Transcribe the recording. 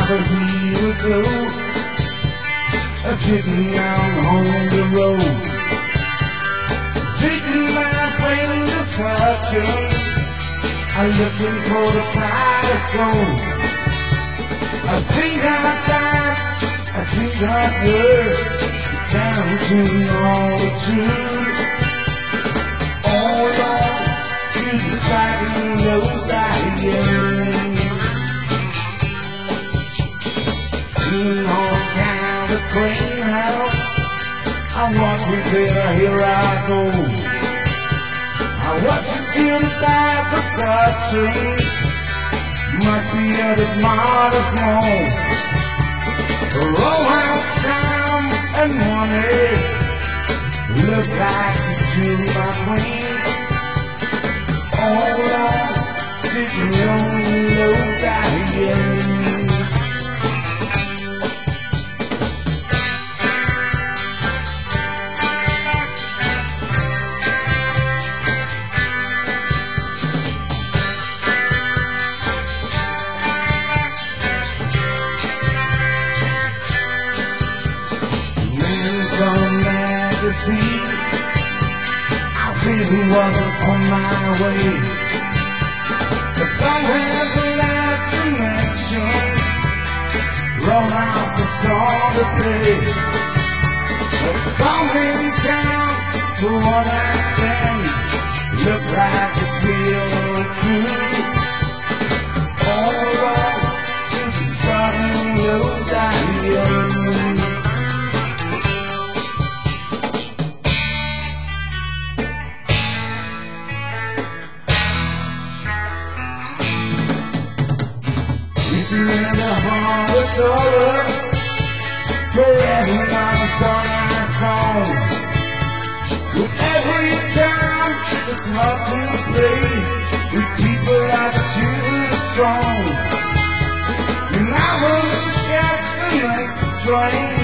hours we would go, sitting down on the road, sitting my friend of fortune, looking for the pot of gold. I see that time, I see that words, counting all the truth. All on to the sliding road right here. On down the crane house, I walk with her, here I go. I watch you feel the back of country, must be at the modest home. Roll out time and money, look like the two my queens. All on, sitting on the low down here. See, I see who wasn't on my way. But somewhere the last connection, roll out the song to play. But don't really count for what I say, look like it's real true. All right, it's starting low down here. In the heart of color, forever on our songs. With every time it's hard to play, with people like you strong. And I will catch the next train.